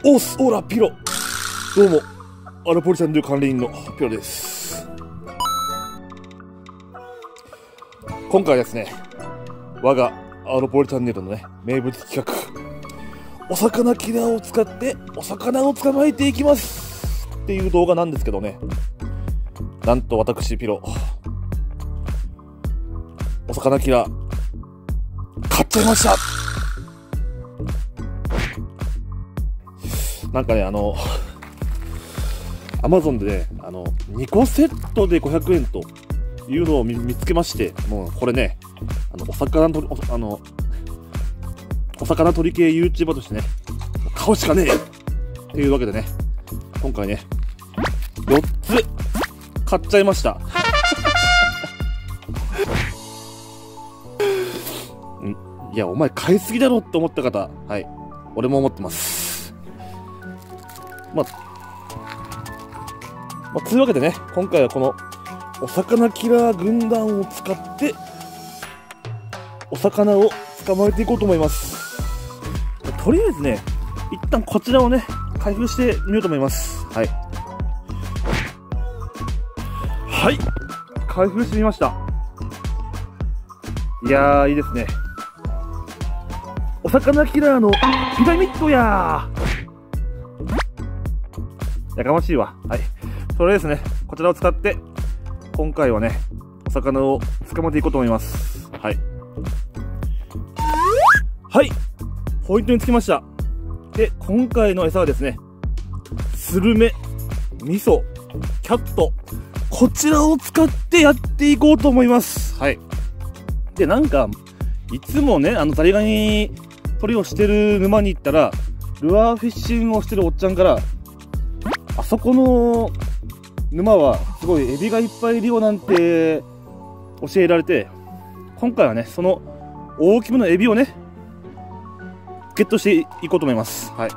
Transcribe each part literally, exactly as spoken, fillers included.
オースオーラピロ。どうもアロポリチャンネル管理員のピロです。今回はですね、我がアロポリチャンネルのね名物企画、お魚キラーを使ってお魚を捕まえていきますっていう動画なんですけどね、なんと私ピロお魚キラー買っちゃいました。なんかね、あのアマゾンでね、あのにこセットでごひゃくえんというのを 見, 見つけまして、もうこれね、あのお魚とおあのお魚取り系 YouTuber としてね、買うしかねえっていうわけでね、今回ねよっつ買っちゃいましたいや、お前買いすぎだろって思った方、はい、俺も思ってます。まあ、まあ、というわけでね、今回はこのお魚キラー軍団を使ってお魚を捕まえていこうと思います。とりあえずね、一旦こちらをね開封してみようと思います。はいはい開封してみました。いやー、いいですね。お魚キラーのピラミッドやー、やかましいわ。はい、それですね、こちらを使って今回はねお魚を捕まえていこうと思います。はいはいポイントにつきました。で、今回の餌はですね、スルメ、味噌、キャット、こちらを使ってやっていこうと思います。はい。で、なんかいつもね、あのザリガニ取りをしてる沼に行ったら、ルアーフィッシングをしてるおっちゃんから、あそこの沼はすごいエビがいっぱいいるよなんて教えられて、今回はねその大きめのエビをねゲットしていこうと思います。はい。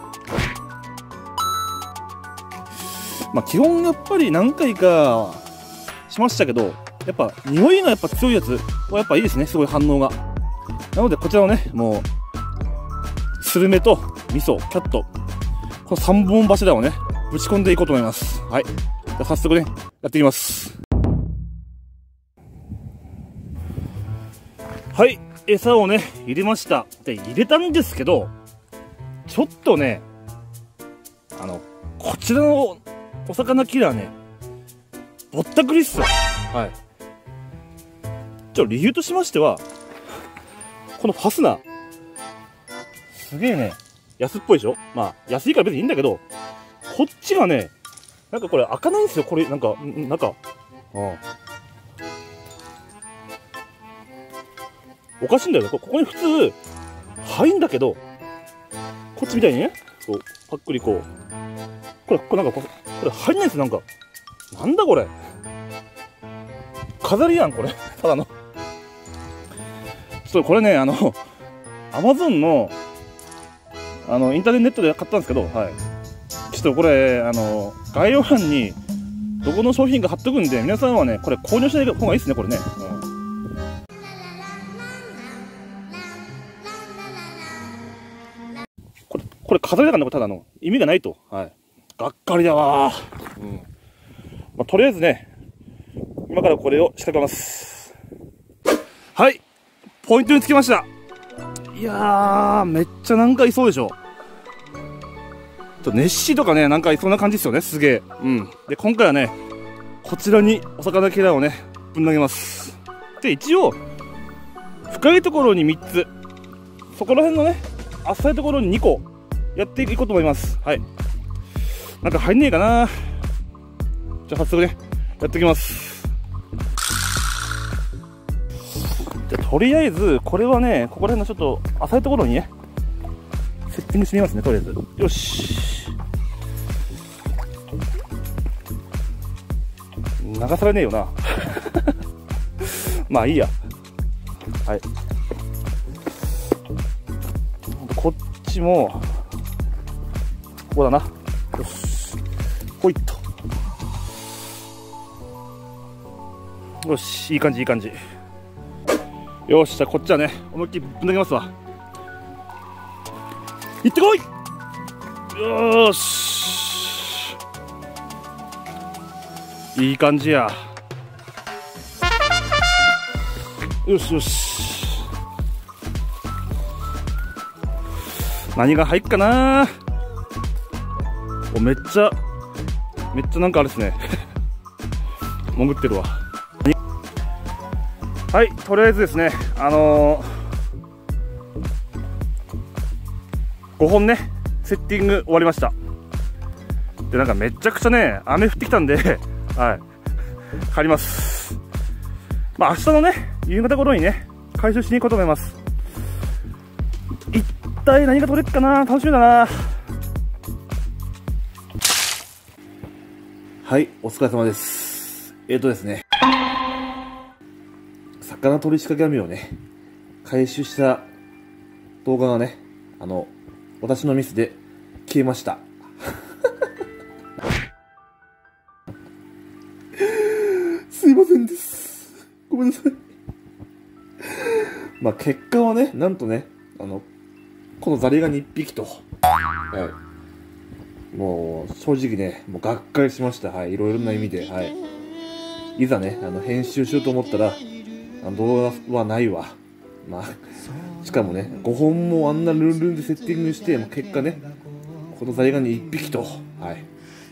まあ基本やっぱり何回かしましたけど、やっぱ匂いがやっぱ強いやつはやっぱいいですね、すごい反応が。なのでこちらをね、もうスルメと味噌、キャット、このさんぼん柱をねぶち込んでいこうと思います。はい。じゃあ早速ねやっていきます。はい、餌をね入れました。で、入れたんですけど、ちょっとね、あのこちらのお魚キラーねぼったくりっすよ。はい。ちょ理由としましては、このファスナーすげえね安っぽいでしょ。まあ安いから別にいいんだけど、こっちがねなんかこれ開かないんですよ。これなんかなんかうんおかしいんだよね。ここに普通入んだけど、こっちみたいにね、こうパックリこう、これこれなんかこれ、これ入んないんですよ。なんかなんだこれ、飾りやんこれただの。ちょっとこれね、あのアマゾンのあのインターネットで買ったんですけど、はい、ちょっとこれあの概要欄にどこの商品か貼っとくんで、皆さんはねこれ購入しない方がいいですね、これね。うん、これこれ飾りだからね、ただの意味がないと。はい、がっかりだわー。うん、まあ、とりあえずね今からこれを仕掛けます。はい、ポイントにつけました。いやー、めっちゃなんかいそうでしょ。ちょネッシーとかね、なんかいそうな感じですよね、すげえ。うん。で、今回はねこちらにお魚キラーをねぶん投げます。で、一応深いところにみっつ、そこら辺のね浅いところににこやっていこうと思います。はい。なんか入んねえかな。じゃあ早速ねやっていきます。で、とりあえずこれはね、ここら辺のちょっと浅いところにねセッティングしてみますね。とりあえずよし、流されねえよなまあいいや。はい、こっちもここだな。よし、ほいっと。よし、いい感じいい感じ。よし、じゃあこっちはね思いっきりぶん投げますわ。行ってこい。 よーし、いい感じや。よしよし、何が入っかな。お、めっちゃめっちゃなんかあれですね潜ってるわ。はい、とりあえずですね、あのー、ごほんねセッティング終わりました。で、なんかめちゃくちゃね雨降ってきたんではい、帰ります。まあ明日のね夕方頃にね回収しに行こうと思います。一体何が取れるかな、楽しみだな。はい、お疲れ様です。えーとですね、魚取り仕掛け網をね回収した動画がね、あの私のミスで消えましたすいませんです、ごめんなさい。まあ結果はね、なんとね、あのこのザリガニいっぴきと、はい、もう正直ね、もうがっかりしました。はい、いろいろな意味で、はい、いざねあの編集しようと思ったらあの動画はないわ。まあしかもねごほんもあんなルンルンでセッティングして、もう結果ねこのザリガニいっぴきと、はい、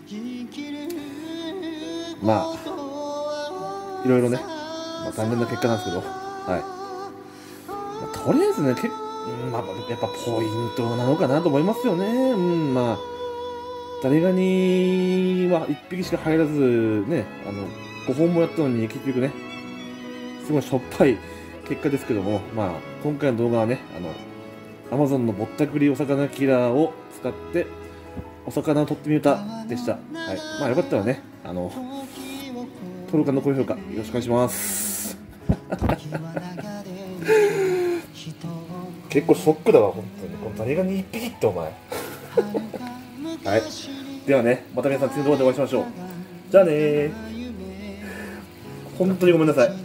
まあいろいろね、まあ、残念な結果なんですけど、はい、まあ、とりあえずねけ、まあ、やっぱポイントなのかなと思いますよね。うん、まあザリガニはいっぴきしか入らずね、あのごほんもやったのに結局ねすごいしょっぱい結果ですけども、まあ今回の動画はね、あの Amazon のぼったくりお魚キラーを使ってお魚を取ってみたでした。はい、まあよかったらね、あの登録、高評価よろしくお願いします結構ショックだわ本当に、このザリガニいっぴきってお前はい、ではね、また皆さん次の動画でお会いしましょう。じゃあねー、本当にごめんなさい。